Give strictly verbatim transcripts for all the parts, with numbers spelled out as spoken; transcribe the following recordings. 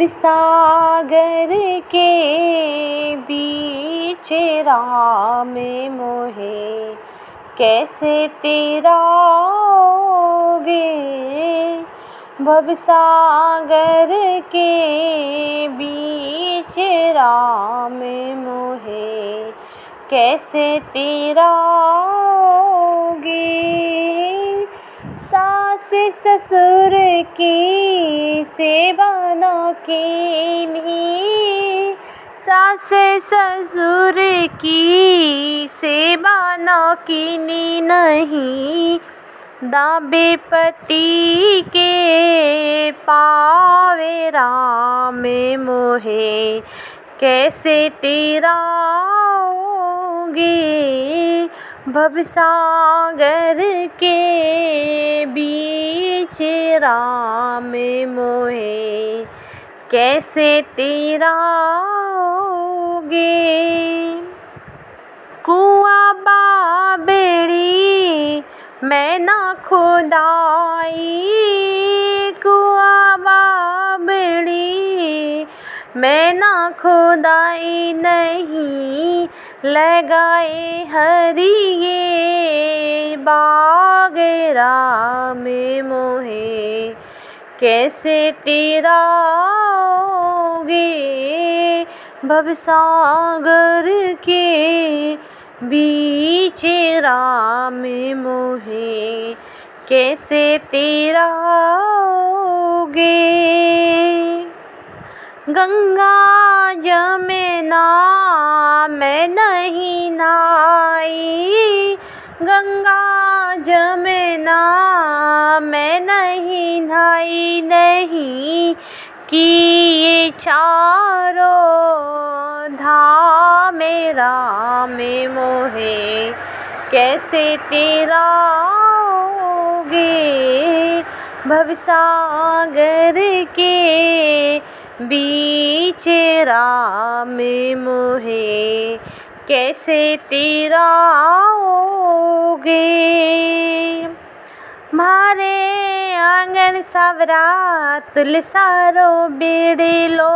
भवसागर के बीच राम मोहे कैसे तेराओगे। भवसागर के बीच राम मोहे कैसे तेराओगे। सास ससुर की सेवा न कीन्ही, सास ससुर की सेवा न कीन्ही नहीं। दाबे पति के पावे राम मोहे कैसे तेराओगे। भवसागर के बीच राम मोहे कैसे तेराओगे। कुआं बाबेड़ी मैं ना खुदाई, कुआं बाबेड़ी मैं ना खुदाई नहीं। लगाए हरिये बाग राम मोहे कैसे तेराओगे। भवसागर के बीच राम मोहे कैसे तेराओगे। गंगा जमुना मैं नहीं नहाई, गंगा जमुना मैं नहीं नहाई नहीं। कि ये चारों धाम राम मोहे कैसे तेराओगे। भवसागर के बीच राम मोहे कैसे तेराओगे। मारे आंगन सवरा तुलसारो बिड़लो,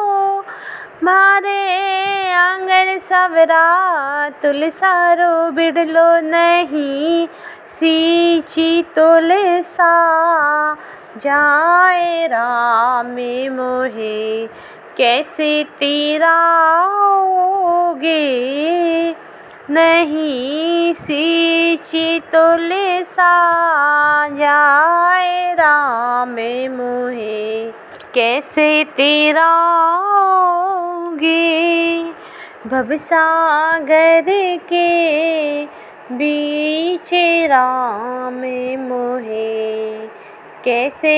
मारे आंगन सवरा तुलसारो बिड़लो नहीं। सींची तुलसा जाए राम मोहे कैसे तेराओगे। नहीं सींची तुलसा जाए राम मोहे कैसे तेराओगे। भवसागर के बीच राम मोहे कैसे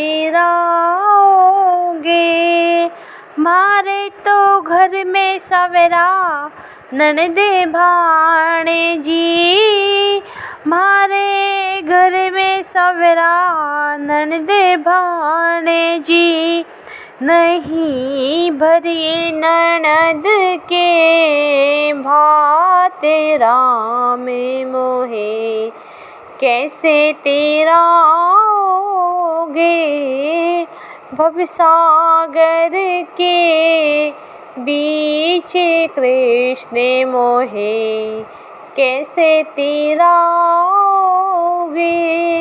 तेराओगे। मारे तो घर में सवरा ननदे भाणे जी, मारे घर में सवरा ननदे भाणे जी। नहीं भरिए ननद के भात राम मोहे कैसे तेराओगे। भवसागर के बीच कृष्ण मोहे कैसे तेराओगे।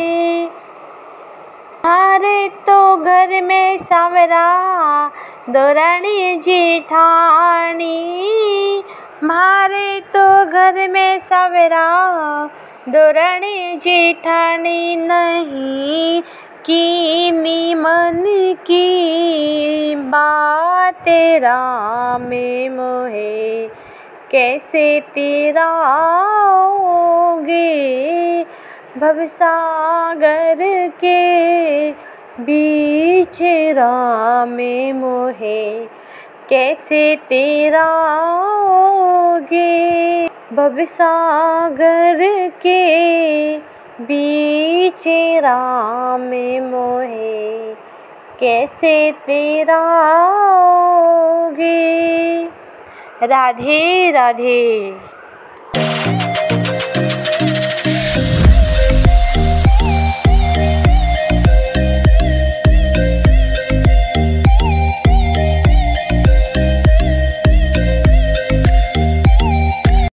मारे तो घर में सवरा दोरानी जेठानी, मारे तो घर में सवरा दोरानी जेठानी नहीं। कीनी मन की बात राम मोहे कैसे तेराओगे। भवसागर के बीच राम मोहे कैसे तेराओगे। भवसागर के बीच राम मोहे कैसे तेराओगे। राधे राधे।